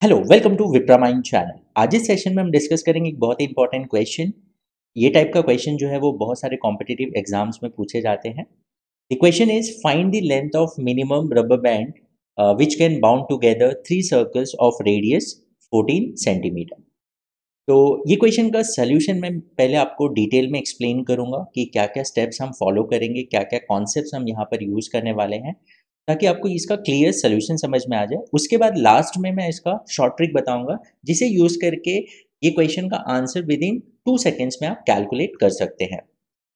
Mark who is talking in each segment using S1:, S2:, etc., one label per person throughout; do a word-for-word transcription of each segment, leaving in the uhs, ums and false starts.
S1: Hello, welcome to Vipra Mind channel. आज इस session में हम डिस्कस करेंगे एक बहुत ही इंपॉर्टेंट क्वेश्चन। ये टाइप का क्वेश्चन जो है वो बहुत सारे कॉम्पिटिटिव एग्जाम्स में पूछे जाते हैं। The question is find the length of minimum rubber band which can bound together three circles of radius fourteen centimetre. तो ये क्वेश्चन का सल्यूशन मैं पहले आपको डिटेल में एक्सप्लेन करूंगा कि क्या क्या स्टेप्स हम फॉलो करेंगे, क्या क्या कॉन्सेप्ट्स हम यहाँ पर यूज़ करने वाले हैं, ताकि आपको इसका क्लियर सॉल्यूशन समझ में आ जाए। उसके बाद लास्ट में मैं इसका शॉर्ट ट्रिक बताऊंगा, जिसे यूज़ करके ये क्वेश्चन का answer within two seconds में आप कैलकुलेट कर सकते हैं।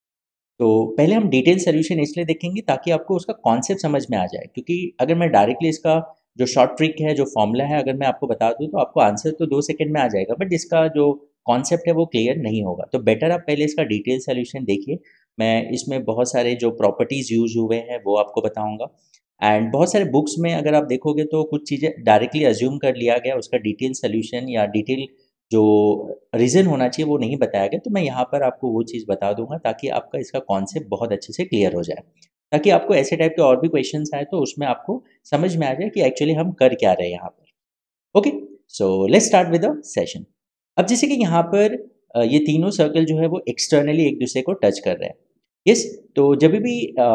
S1: तो पहले हम डिटेल सॉल्यूशन इसलिए देखेंगे ताकि आपको उसका कॉन्सेप्ट समझ में आ जाए, क्योंकि अगर मैं डायरेक्टली इसका जो शॉर्ट ट्रिक है, जो फॉर्मूला है, अगर मैं आपको बता दूं तो आपको आंसर तो दो सेकंड में आ जाएगा, बट इसका जो कॉन्सेप्ट है वो क्लियर नहीं होगा। तो बेटर आप पहले इसका डिटेल सॉल्यूशन देखिए। मैं इसमें बहुत सारे जो प्रॉपर्टीज़ यूज हुए हैं वो आपको बताऊंगा। एंड बहुत सारे बुक्स में अगर आप देखोगे तो कुछ चीज़ें डायरेक्टली अज्यूम कर लिया गया, उसका डिटेल सॉल्यूशन या डिटेल जो रीज़न होना चाहिए वो नहीं बताया गया। तो मैं यहाँ पर आपको वो चीज़ बता दूंगा ताकि आपका इसका कॉन्सेप्ट बहुत अच्छे से क्लियर हो जाए, ताकि आपको ऐसे टाइप के और भी क्वेश्चंस आए तो उसमें आपको समझ में आ जाए कि एक्चुअली हम कर क्या रहे हैं यहाँ पर। Okay, so let's start with the session. अब जैसे कि यहाँ पर अ, ये तीनों सर्कल जो है वो एक्सटर्नली एक दूसरे को टच कर रहे हैं। यस, तो जब भी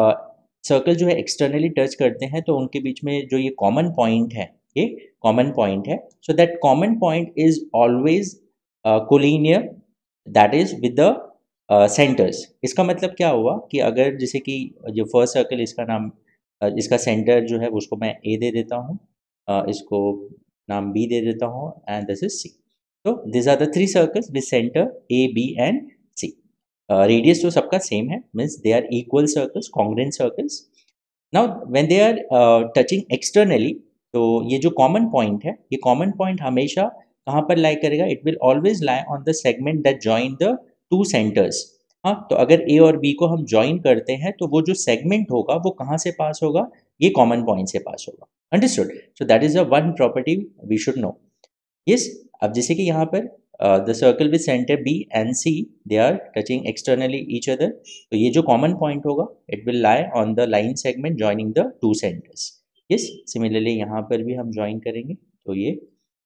S1: सर्कल जो है एक्सटर्नली टच करते हैं तो उनके बीच में जो ये कॉमन पॉइंट है, ये कॉमन पॉइंट है। So that common point is always collinear, that is with the centres. इसका मतलब क्या हुआ कि अगर जैसे कि जो फर्स्ट सर्कल, इसका नाम अ, इसका सेंटर जो है उसको मैं ए दे देता हूँ, अ, इसको नाम बी दे देता हूँ, एंड दिस इज सी। तो this are the three circles with centre A, B and C. Radius तो सबका सेम है, means they are equal circles, congruent circles. Now when they are touching externally, तो ये जो common point है, ये common point हमेशा कहाँ पर लाई करेगा? It will always lie on the segment that join the two centres. हाँ, तो अगर ए और बी को हम ज्वाइन करते हैं तो वो जो सेगमेंट होगा वो कहाँ से पास होगा? ये कॉमन पॉइंट से पास होगा। Understood? So that is a one property we should know. Yes, अब जैसे कि यहाँ पर the circle with centre B and C, they are touching externally each other, तो ये जो कॉमन पॉइंट होगा it will lie on the line segment joining the two centres. Yes, similarly यहाँ पर भी हम ज्वाइन करेंगे, तो ये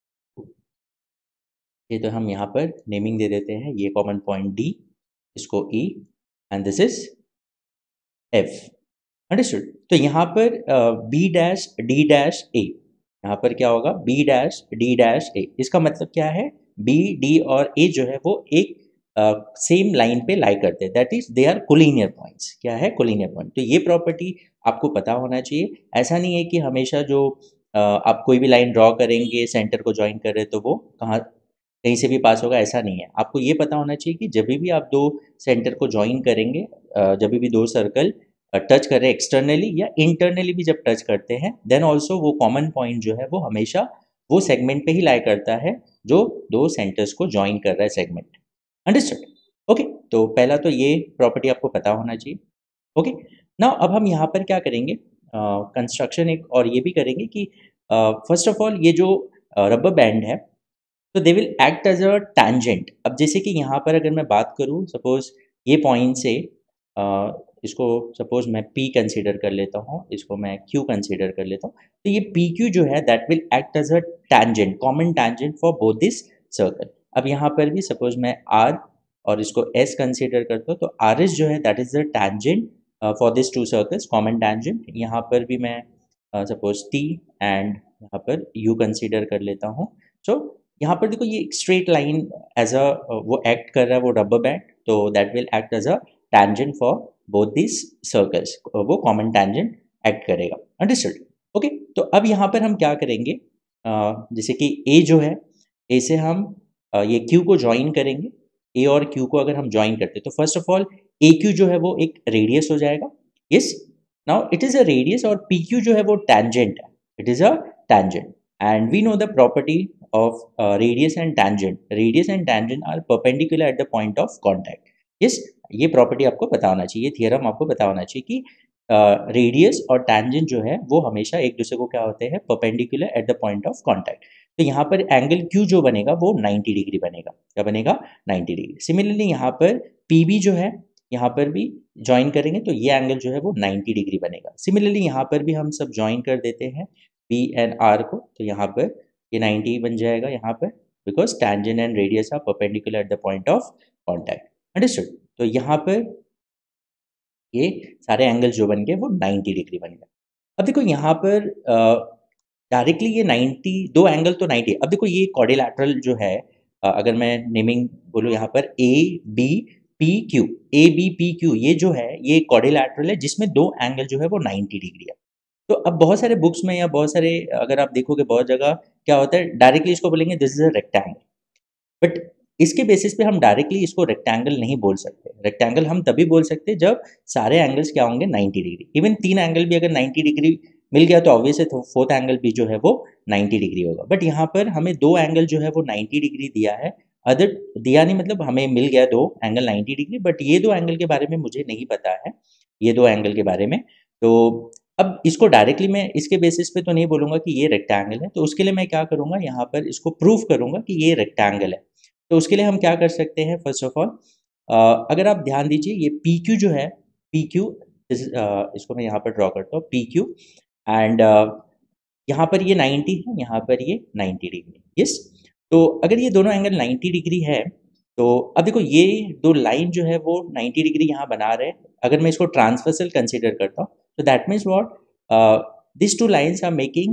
S1: ये तो हम यहाँ पर नेमिंग दे देते हैं, ये कॉमन पॉइंट डी, इसको E, and this is F. Understood? तो यहाँ पर B dash D dash A, यहाँ पर क्या होगा? B dash D dash A. इसका मतलब क्या है? बी, डी और ए जो है वो एक सेम uh, लाइन पे लाई करते हैं, that is they are collinear points. क्या है? Collinear point. तो ये प्रॉपर्टी आपको पता होना चाहिए। ऐसा नहीं है कि हमेशा जो uh, आप कोई भी लाइन ड्रॉ करेंगे, सेंटर को ज्वाइन कर रहे तो वो कहाँ कहीं से भी पास होगा, ऐसा नहीं है। आपको ये पता होना चाहिए कि जब भी आप दो सेंटर को ज्वाइन करेंगे, uh, जब भी दो सर्कल टच कर रहे हैं एक्सटर्नली या इंटरनली भी जब टच करते हैं, देन ऑल्सो वो कॉमन पॉइंट जो है वो हमेशा वो सेगमेंट पे ही लाई करता है जो दो सेंटर्स को ज्वाइन कर रहा है सेगमेंट। अंडरस्टूड? ओके, तो पहला तो ये प्रॉपर्टी आपको पता होना चाहिए। ओके, नाउ अब हम यहाँ पर क्या करेंगे? कंस्ट्रक्शन uh, एक और ये भी करेंगे कि फर्स्ट ऑफ ऑल ये जो रबर uh, बैंड है, तो they will act as a tangent. अब जैसे कि यहाँ पर अगर मैं बात करूँ, सपोज ये पॉइंट से uh, इसको सपोज मैं P कंसीडर कर लेता हूँ, इसको मैं Q कंसीडर कर लेता हूँ, तो ये P Q जो है that will act as a tangent, common tangent for both this circle. अब यहाँ पर भी सपोज मैं R और इसको S कंसीडर करता हूँ, तो R S जो है that is the tangent for this two circles, common tangent. यहाँ पर भी मैं सपोज uh, T एंड यहाँ पर U कंसीडर कर लेता हूँ। सो so, यहाँ पर देखो ये स्ट्रेट लाइन एज अ वो एक्ट कर रहा है, वो रबर बैंड, तो that will act as a tangent for both this circles, वो कॉमन टैंजेंट एक्ट करेगा। अंडरस्टूड? ओके, तो अब यहाँ पर हम क्या करेंगे? uh, जैसे कि A जो है, A से हम uh, ये Q को ज्वाइन करेंगे। A और Q को अगर हम ज्वाइन करते हैं तो first of all A Q जो है वो एक रेडियस हो जाएगा। Yes, now it is a radius, और P Q जो है वो टैंजेंट है, it is a tangent. And we know the property of uh, radius and tangent. Radius and tangent are perpendicular at the point of contact. Yes, ये property आपको पता होना चाहिए, थियरम आपको पता होना चाहिए कि रेडियस uh, और टैंजेंट जो है वो हमेशा एक दूसरे को क्या होते हैं? Perpendicular at the point of contact. तो यहाँ पर एंगल Q जो बनेगा वो नाइंटी डिग्री बनेगा। क्या बनेगा? Ninety degree. सिमिलरली यहाँ पर P B जो है, यहाँ पर भी ज्वाइन करेंगे तो ये एंगल जो है वो नाइंटी डिग्री बनेगा। सिमिलरली यहाँ पर भी हम सब ज्वाइन कर देते हैं B एंड R को, तो यहाँ पर ये नाइन्टी बन जाएगा यहाँ पर, because tangent and radius are perpendicular at the point of contact. Understood? तो यहाँ पर ये सारे एंगल जो बन गए वो नाइन्टी डिग्री बन गए। अब देखो यहाँ पर डायरेक्टली ये नाइन्टी, दो एंगल तो नाइन्टी। अब देखो ये क्वाड्रिलैटरल जो है, अ, अगर मैं नेमिंग बोलूँ यहाँ पर A B P Q, A B P Q, ये जो है ये क्वाड्रिलैटरल है जिसमें दो एंगल जो है वो नाइन्टी डिग्री है। तो अब बहुत सारे बुक्स में या बहुत सारे अगर आप देखोगे बहुत जगह क्या होता है, डायरेक्टली इसको बोलेंगे this is a rectangle, but इसके बेसिस पे हम डायरेक्टली इसको रेक्टेंगल नहीं बोल सकते। रेक्टेंगल हम तभी बोल सकते हैं जब सारे एंगल्स क्या होंगे नाइन्टी डिग्री। इवन तीन एंगल भी अगर नाइन्टी डिग्री मिल गया तो ऑब्वियस है तो फोर्थ एंगल भी जो है वो नाइन्टी डिग्री होगा। बट यहाँ पर हमें दो एंगल जो है वो नाइन्टी डिग्री दिया है। अदर दिया नहीं मतलब हमें मिल गया दो एंगल नाइन्टी डिग्री, बट ये दो एंगल के बारे में मुझे नहीं पता है, ये दो एंगल के बारे में। तो अब इसको डायरेक्टली मैं इसके बेसिस पे तो नहीं बोलूँगा कि ये रेक्टेंगल है, तो उसके लिए मैं क्या करूँगा, यहाँ पर इसको प्रूव करूँगा कि ये रेक्टेंगल है। तो उसके लिए हम क्या कर सकते हैं, फर्स्ट ऑफ ऑल अगर आप ध्यान दीजिए ये पी क्यू जो है, पी क्यू इस, uh, इसको मैं यहाँ पर ड्रॉ करता हूँ पी क्यू, एंड यहाँ पर ये नाइन्टी है, यहाँ पर ये नाइन्टी डिग्री। यस, तो अगर ये दोनों एंगल नाइन्टी डिग्री है तो अब देखो ये दो लाइन जो है वो नाइन्टी डिग्री यहाँ बना रहे हैं। अगर मैं इसको ट्रांसवर्सल कंसीडर करता हूँ तो that means what, this two lines are making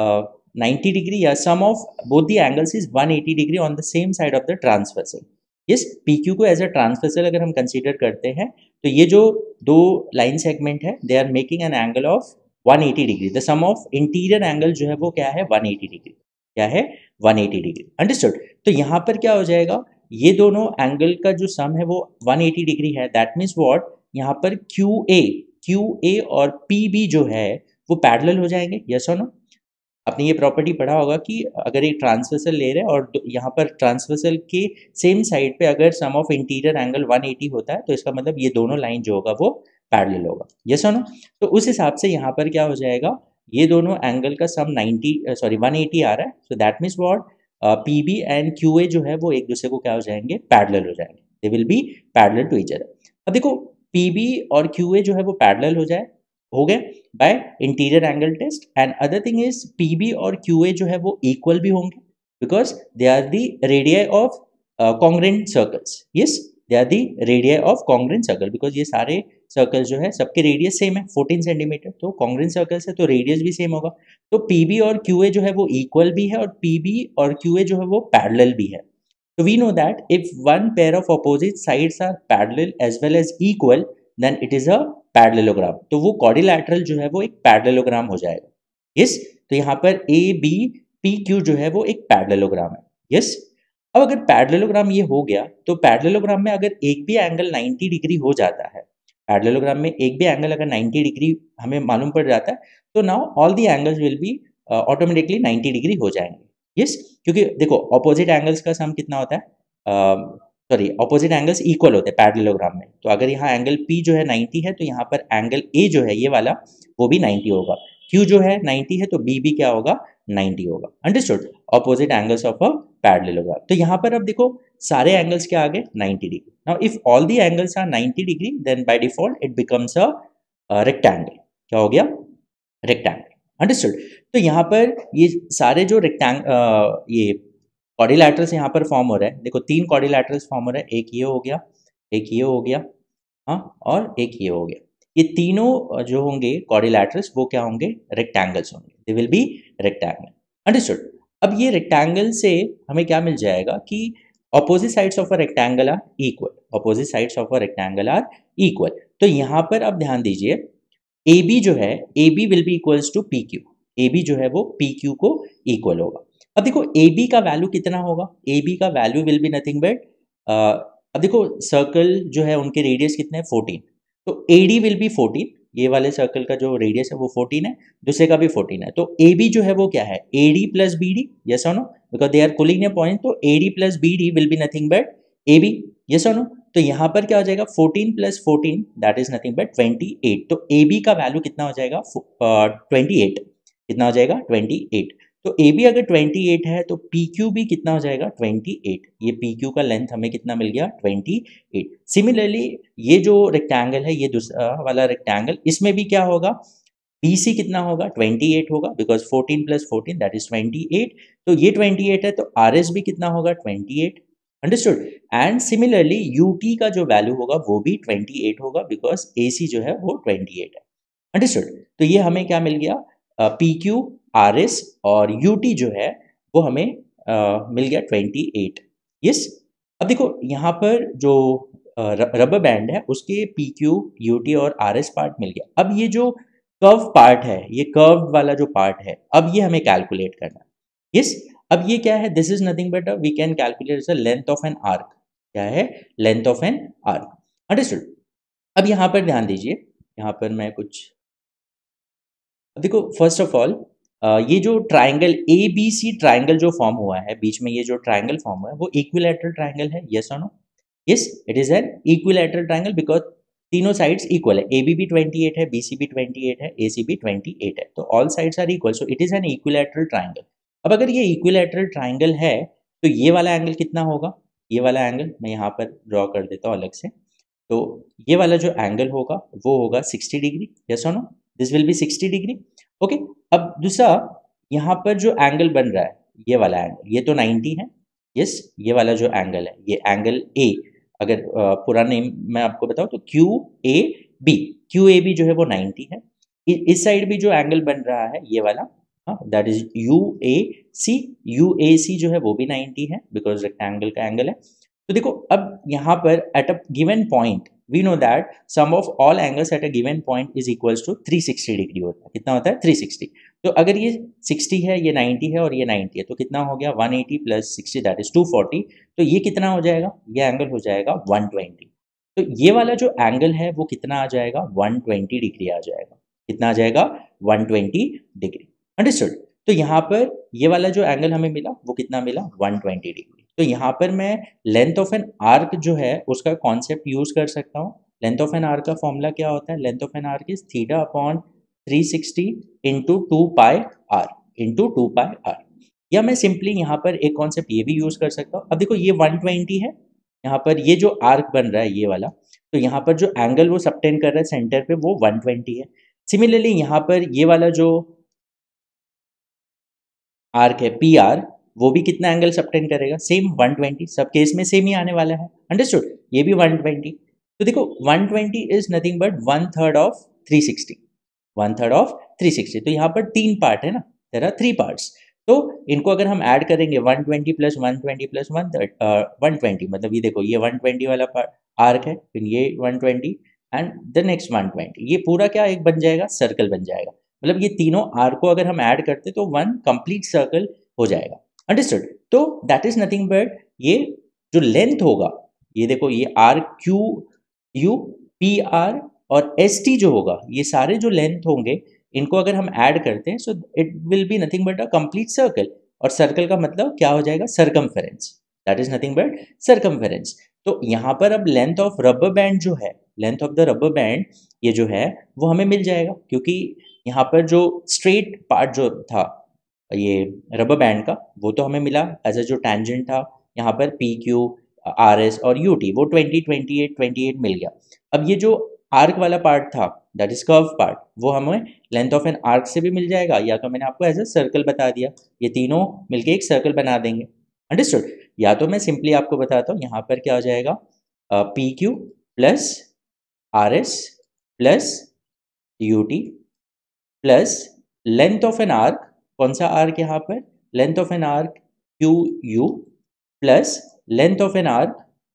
S1: ninety degree, या sum of both the angles is one eighty degree on the same side of the transversal. Yes, P Q को as a transversal अगर हम consider करते हैं तो ये जो दो लाइन सेगमेंट है they are making an angle of one eighty degree. The sum of interior angle जो है वो क्या है, वन एटी डिग्री। क्या है, वन एटी डिग्री। अंडरस्टूड? तो यहाँ पर क्या हो जाएगा, ये दोनों एंगल का जो सम है वो वन एटी डिग्री है। दैट मीन्स व्हाट, यहाँ पर क्यू ए क्यू ए और पी बी जो है वो पैरेलल हो जाएंगे। यस और नो? आपने ये प्रॉपर्टी पढ़ा होगा कि अगर एक ट्रांसवर्सल ले रहे हैं और यहाँ पर ट्रांसवर्सल के सेम साइड पे अगर sum of interior angle one eighty होता है तो इसका मतलब ये दोनों लाइन जो होगा वो पैरेलल होगा। यस और नो? तो उस हिसाब से यहाँ पर क्या हो जाएगा, ये दोनों एंगल का sum ninety sorry one eighty आ रहा है। So that means what, P B and Q A जो है वो एक दूसरे को क्या हो जाएंगे, पैरेलल हो जाएंगे। They will be parallel to each other. अब देखो पी बी और क्यू ए जो है वो पैरेलल हो जाए हो गए by interior angle test, and other thing is P B और क्यू ए जो है वो इक्वल भी होंगे because they are the radii of congruent circles. Yes, they are the radii of congruent circle because ये सारे सर्कल जो है सबके रेडियस सेम है फोर्टीन सेंटीमीटर, तो कॉन्ग्रेंट सर्कल्स है तो रेडियस भी सेम होगा। तो पी बी और क्यू ए जो है वो इक्वल भी है और पी बी और क्यू ए जो है वो पैरेलल भी है। तो we know that if one pair of opposite sides are parallel as well as equal then it is a parallelogram. तो वो क्वाड्रिलैटरल जो है वो एक पैरेललोग्राम हो जाएगा। यस, तो यहाँ पर ए बी पी क्यू जो है वो एक पैरेललोग्राम है। यस, अब अगर पैरेललोग्राम ये हो गया तो पैरेललोग्राम में अगर एक भी एंगल नाइन्टी डिग्री हो जाता है, पैरेललोग्राम में एक भी एंगल अगर नाइन्टी डिग्री हमें मालूम पड़ जाता है तो now all the angles will be automatically ninety degree हो जाएंगे। यस, क्योंकि देखो ऑपोजिट एंगल्स का सम कितना होता है, सॉरी ऑपोजिट एंगल्स इक्वल होते हैं पैरेललोग्राम में। तो अगर यहाँ एंगल P जो है नाइन्टी है तो यहाँ पर एंगल A जो है ये वाला वो भी नाइन्टी होगा। Q जो है नाइन्टी है तो B भी क्या होगा, नाइन्टी होगा। Understood? Opposite angles of a parallelogram. तो यहाँ पर अब देखो सारे एंगल्स क्या आ गए, ninety degree. Now if all the angles are ninety degree then by default it becomes a rectangle. क्या हो गया, रेक्टेंगल। अंडरस्टूड? तो यहाँ पर ये सारे जो रेक्टेंग ये क्वाड्रिलैटरल्स यहाँ पर फॉर्म हो रहा है। देखो तीन क्वाड्रिलैटरल्स फॉर्म हो रहा है, एक ये हो गया, एक ये हो गया, हाँ, और एक ये हो गया। ये तीनों जो होंगे क्वाड्रिलैटरल्स वो क्या होंगे, रेक्टेंगल्स होंगे। They will be rectangle. Understood? अब ये रेक्टेंगल से हमें क्या मिल जाएगा कि opposite sides of a rectangle are equal. Opposite sides of a rectangle are equal. तो यहाँ पर अब ध्यान दीजिए ए बी जो है, A B will be equals to P Q. A B जो है वो पी क्यू को इक्वल होगा। अब देखो ए बी का वैल्यू कितना होगा, ए बी का value will be nothing but, अब देखो सर्कल जो है उनके रेडियस कितने हैं, फोर्टीन। तो A D will be fourteen, ये वाले सर्कल का जो रेडियस है वो फोर्टीन है, दूसरे का भी फोर्टीन है। तो ए बी जो है वो क्या है, A D plus B D. Yes और no? Because they are collinear point, तो A D plus B D will be nothing but A B. Yes और नो? तो यहाँ पर क्या हो जाएगा, fourteen plus fourteen that is nothing but twenty eight. तो ए बी का वैल्यू कितना हो जाएगा, ट्वेंटी एट। कितना हो जाएगा, ट्वेंटी एट। तो ए बी अगर ट्वेंटी एट है तो पी क्यू भी कितना हो जाएगा, ट्वेंटी एट। ये पी क्यू का लेंथ हमें कितना मिल गया, ट्वेंटी एट। सिमिलरली ये जो रेक्टेंगल है, ये दूसरा वाला रेक्टेंगल, इसमें भी क्या होगा, बी सी कितना होगा, अट्ठाईस होगा, because fourteen plus fourteen that is अट्ठाईस, तो ये अट्ठाईस है, तो आर एस भी कितना होगा, अट्ठाईस। Understood. And similarly U T का जो वैल्यू होगा वो भी अट्ठाईस होगा, बिकॉज ए सी जो है वो अट्ठाईस है। अंडरस्टूड। तो ये हमें क्या मिल गया, पी क्यू, आर एस और यू टी जो है वो हमें uh, मिल गया अट्ठाईस। यस। अब देखो यहाँ पर जो रबर बैंड है उसके पी क्यू, यू टी और आर एस पार्ट मिल गया। अब ये जो कर्व पार्ट है, ये कर्व वाला जो पार्ट है, अब ये हमें कैलकुलेट करना है। यस। अब ये क्या है, this is nothing but we can calculate the length of an arc. क्या है, length of an arc. Understood. अब यहाँ पर ध्यान दीजिए, यहाँ पर मैं कुछ देखो, फर्स्ट ऑफ ऑल ये जो triangle A B C triangle जो फॉर्म हुआ है बीच में, ये जो ट्राइंगल फॉर्म हुआ है वो इक्विलैटरल ट्राइंगल है, यस और no? Yes, it is an equilateral triangle because तीनों साइड्स इक्वल है, ए बी भी अट्ठाईस है, बी सी भी अट्ठाईस है, ए सी भी अट्ठाईस है, तो all sides are equal, so it is an equilateral triangle. अब अगर ये इक्विलैटरल ट्राइंगल है तो ये वाला एंगल कितना होगा, ये वाला एंगल मैं यहाँ पर ड्रॉ कर देता हूँ अलग से। तो ये वाला जो एंगल होगा वो होगा साठ डिग्री, यस और नो? दिस विल बी साठ डिग्री। ओके। अब दूसरा, यहाँ पर जो एंगल बन रहा है, ये वाला एंगल, ये तो नब्बे है। यस, ये वाला जो एंगल है, ये एंगल ए, अगर पूरा नेम मैं आपको बताऊँ तो Q A B, Q A B जो है वो नब्बे है। इस साइड भी जो एंगल बन रहा है ये वाला, हाँ, that is U A C, U A C जो है वो भी नब्बे है, बिकॉज रेक्टेंगल का एंगल है। तो देखो, अब यहाँ पर at a given point we know that sum of all angles at a given point is equals to three sixty degree होता है। कितना होता है, थ्री सिक्सटी। तो अगर ये साठ है, ये नब्बे है और ये नब्बे है, तो कितना हो गया, एक सौ अस्सी प्लस साठ दैट इज टू फोर्टी। तो ये कितना हो जाएगा, ये एंगल हो जाएगा एक सौ बीस। तो ये वाला जो एंगल है वो कितना आ जाएगा, एक सौ बीस डिग्री आ जाएगा। कितना आ जाएगा, एक सौ बीस डिग्री। अंडरस्टूड। तो यहाँ पर ये वाला जो एंगल हमें मिला वो कितना मिला, एक सौ बीस डिग्री। तो यहाँ पर मैं लेंथ ऑफ एन आर्क जो है उसका कॉन्सेप्ट यूज कर सकता हूँ। लेंथ ऑफ एन आर्क का फॉर्मूला क्या होता है, length of an arc is theta upon three sixty into two pi R into two pi R. या मैं सिंपली यहाँ पर एक कॉन्सेप्ट ये भी यूज कर सकता हूँ। अब देखो, ये एक सौ बीस है, यहाँ पर ये जो आर्क बन रहा है ये वाला, तो यहाँ पर जो एंगल वो सबटेंड कर रहा है सेंटर पे वो एक सौ बीस है। सिमिलरली यहाँ पर ये वाला जो आर्क है पी आर, वो भी कितना एंगल सबटेंड करेगा, सेम एक सौ बीस, सब केस में सेम ही आने वाला है। अंडरस्टूड। ये भी एक सौ बीस। तो देखो, एक सौ बीस is nothing but one third of three sixty, one third of three sixty. तो यहाँ पर तीन पार्ट है ना, देयर आर थ्री पार्ट्स। तो इनको अगर हम ऐड करेंगे एक सौ बीस प्लस एक सौ बीस प्लस वन थर्ड एक सौ बीस, मतलब ये देखो, ये एक सौ बीस वाला पार्ट आर्क है, फिर ये एक सौ बीस एंड द नेक्स्ट एक सौ बीस, ये पूरा क्या एक बन जाएगा, सर्कल बन जाएगा। मतलब ये तीनों आर्क को अगर हम ऐड करते तो वन कंप्लीट सर्कल हो जाएगा। अंडरस्टूड। तो दैट इज नथिंग बट ये जो लेंथ होगा, ये देखो, ये R Q U P R और एस टी जो होगा, ये सारे जो लेंथ होंगे इनको अगर हम ऐड करते हैं so it will be nothing but a complete circle. और सर्कल का मतलब क्या हो जाएगा, circumference. That is nothing but circumference. तो यहाँ पर अब लेंथ ऑफ रबर बैंड जो है, length of the rubber band ये जो है वो हमें मिल जाएगा, क्योंकि यहाँ पर जो स्ट्रेट पार्ट जो था ये रबर बैंड का, वो तो हमें मिला एज अ जो टेंजेंट था यहाँ पर पी क्यू आर एस और यू टी, वो twenty twenty eight twenty eight मिल गया। अब ये जो आर्क वाला पार्ट था, दैट इज कर्व पार्ट, वो हमें लेंथ ऑफ एन आर्क से भी मिल जाएगा, या तो मैंने आपको एज अ सर्कल बता दिया, ये तीनों मिलके एक सर्कल बना देंगे। अंडरस्टूड। या तो मैं सिंपली आपको बताता हूँ, यहाँ पर क्या हो जाएगा, P Q plus R S plus U T plus length of an arc, कौन सा आर्क यहाँ पर, length of an arc Q U plus length of an arc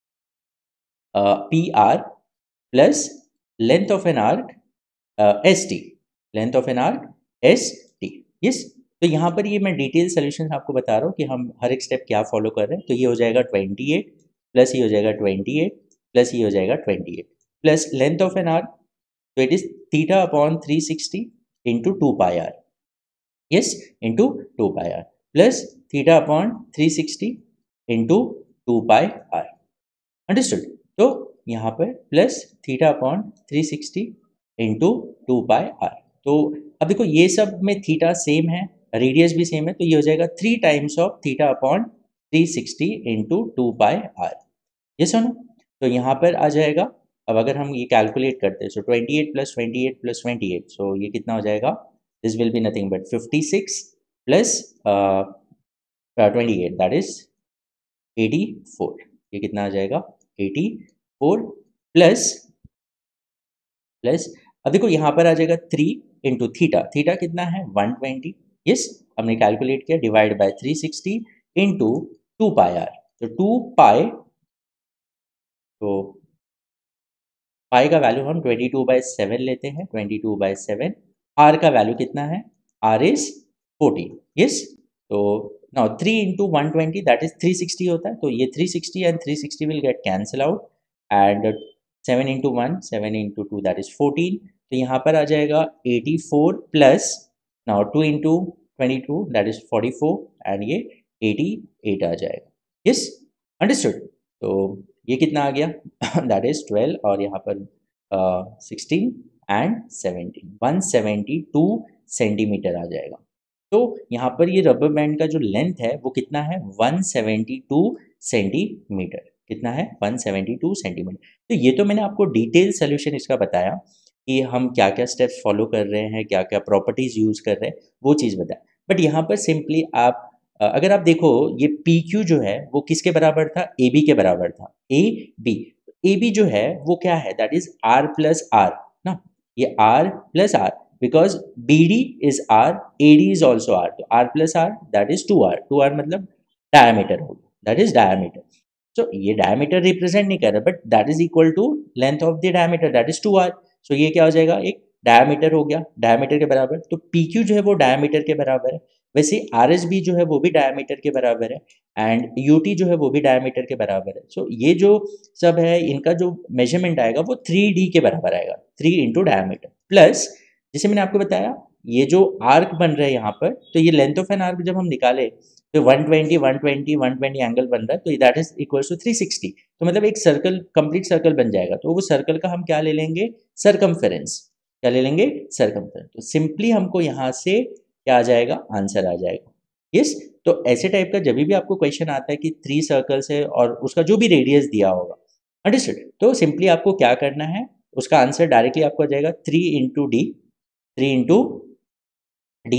S1: P R plus length of an arc S T, length of an arc S T. Yes. तो यहाँ पर ये मैं detail solution आपको बता रहा हूँ कि हम हर एक स्टेप क्या फॉलो कर रहे हैं। तो ये हो जाएगा ट्वेंटी एट प्लस ये हो जाएगा ट्वेंटी एट प्लस ये हो जाएगा twenty eight plus length of an arc, तो it is theta upon three sixty into two pi R, yes, into two pi R plus theta upon three sixty into two pi R. Understood. तो यहाँ पर plus theta upon three sixty into two pi R. तो अब देखो, ये सब में theta same है, रेडियस भी सेम है, तो ये हो जाएगा three times of theta upon three sixty into two pi R. ये सुनो, तो यहाँ पर आ जाएगा अब अगर हम ये कैलकुलेट करते हैं, so twenty eight plus twenty eight plus twenty eight, so ये कितना हो जाएगा? This will be nothing but fifty six plus twenty eight, that is eighty four. ये कितना आ जाएगा? एटी फोर प्लस प्लस अब देखो यहाँ पर आ जाएगा थ्री इंटू थीटा। थीटा कितना है? One twenty. यस, हमने कैलकुलेट किया, divide by three sixty into two pi R. तो टू पाई, तो पाई का वैल्यू हम ट्वेंटी टू बाई सेवन लेते हैं, twenty two by seven. R का वैल्यू कितना है? R is fourteen. यस, तो now three into one twenty that is three sixty होता है, तो ये three sixty and three sixty will get cancel out, and seven into one, seven into two that is fourteen. तो यहाँ पर आ जाएगा eighty four plus now two into twenty two that is forty four, and ये eighty eight आ जाएगा। Yes, understood. तो ये कितना आ गया? दैट इज ट्वेल्व, और यहाँ पर sixteen and seventeen, one seventy two centimetre आ जाएगा। तो यहाँ पर ये रबर बैंड का जो लेंथ है वो कितना है? One seventy two centimetre. कितना है? One seventy two centimetre. तो ये तो मैंने आपको डिटेल सोल्यूशन इसका बताया कि हम क्या क्या स्टेप्स फॉलो कर रहे हैं, क्या क्या प्रॉपर्टीज यूज कर रहे हैं, वो चीज़ बताया। बट यहाँ पर सिंपली आप अ, अगर आप देखो, ये पी क्यू जो है वो किसके बराबर था? ए बी के बराबर था। ए बी, ए बी जो है वो क्या है? That is R plus R ना, ये R plus R, because B D is R, A D is also R, तो R plus R that is two R. Two R मतलब diameter हो गया, दैट इज डायमीटर। सो ये diameter represent नहीं कर रहा, but that is equal to length of the diameter, that is two R. So ये क्या हो जाएगा? एक डायमीटर हो गया, डायमीटर के बराबर। तो पी क्यू जो है वो डायमीटर के बराबर है, वैसे आर एस बी जो है वो भी डायमीटर के बराबर है, एंड यू टी जो है वो भी डायमीटर के बराबर है। सो so, ये जो सब है इनका जो मेजरमेंट आएगा वो थ्री डी के बराबर आएगा, थ्री इंटू डायमीटर प्लस, जैसे मैंने आपको बताया ये जो आर्क बन रहा है यहाँ पर, तो ये लेंथ ऑफ एन आर्क जब हम निकाले तो one twenty one twenty one twenty angle बन रहा है, तो that is equal to three sixty. तो मतलब एक सर्कल, कंप्लीट सर्कल बन जाएगा। तो वो सर्कल का हम क्या ले लेंगे? सरकमफेरेंस। क्या ले लेंगे? सरकमफेरेंस। तो सिंपली हमको यहाँ से क्या आ जाएगा? आंसर आ जाएगा। यस, तो ऐसे टाइप का जब भी आपको क्वेश्चन आता है कि थ्री सर्कल्स है और उसका जो भी रेडियस दिया होगा, अंडरस्टूड, तो सिंपली आपको क्या करना है, उसका आंसर डायरेक्टली आपको आ जाएगा three into D, three into D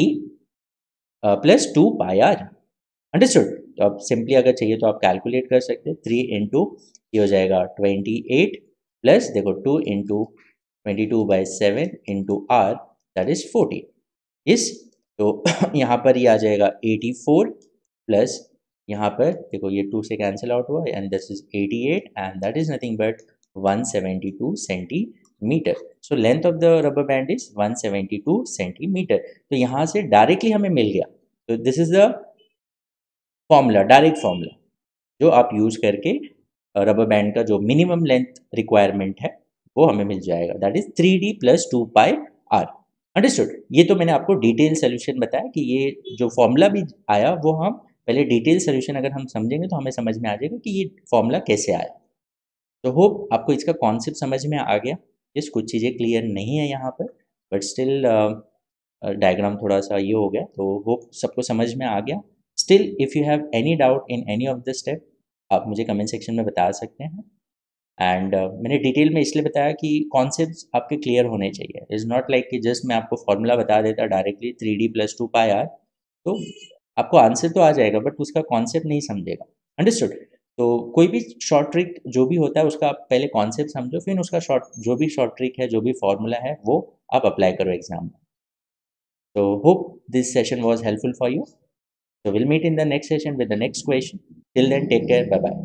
S1: plus two pi R. Understood. तो अब सिंपली अगर चाहिए तो आप कैलकुलेट कर सकते हैं, थ्री इंटू ये हो जाएगा ट्वेंटी एट प्लस देखो two into twenty two by seven into R that is fourteen. इस तो यहाँ पर ये आ जाएगा एटी फोर प्लस यहाँ पर देखो ये टू से कैंसिल आउट हुआ, and this is eighty eight, and that is nothing but one seventy two centimetre. So length of the rubber band is one seventy two centimetre. तो यहाँ से directly हमें मिल गया। तो this is the formula, direct formula जो आप use करके रबर बैंड का जो मिनिमम लेंथ रिक्वायरमेंट है वो हमें मिल जाएगा, that is three D plus two pi R. Understood. ये तो मैंने आपको डिटेल सोल्यूशन बताया कि ये जो फॉर्मूला भी आया वो हम पहले डिटेल सोल्यूशन अगर हम समझेंगे तो हमें समझ में आ जाएगा कि ये फॉर्मूला कैसे आया। तो होप आपको इसका कॉन्सेप्ट समझ में आ गया। यस, कुछ चीज़ें क्लियर नहीं है यहाँ पर, बट स्टिल डायग्राम थोड़ा सा ये हो गया, तो होप सबको समझ में आ गया। Still if you have any doubt in any of the step, आप मुझे कमेंट सेक्शन में बता सकते हैं। एंड uh, मैंने डिटेल में इसलिए बताया कि कॉन्सेप्ट्स आपके क्लियर होने चाहिए। इज़ नॉट लाइक कि जस्ट मैं आपको फॉर्मूला बता देता directly three D plus two pi R, तो आपको आंसर तो आ जाएगा बट उसका कॉन्सेप्ट नहीं समझेगा। अंडरस्टूड। तो कोई भी शॉर्ट ट्रिक जो भी होता है उसका आप पहले कॉन्सेप्ट समझो, फिर उसका शॉर्ट जो भी शॉर्ट ट्रिक है, जो भी फॉर्मूला है वो आप अप्लाई करो एग्जाम में। तो hope this session was helpful for you. So we'll meet in the next session with the next question. Till then, take care. Bye bye.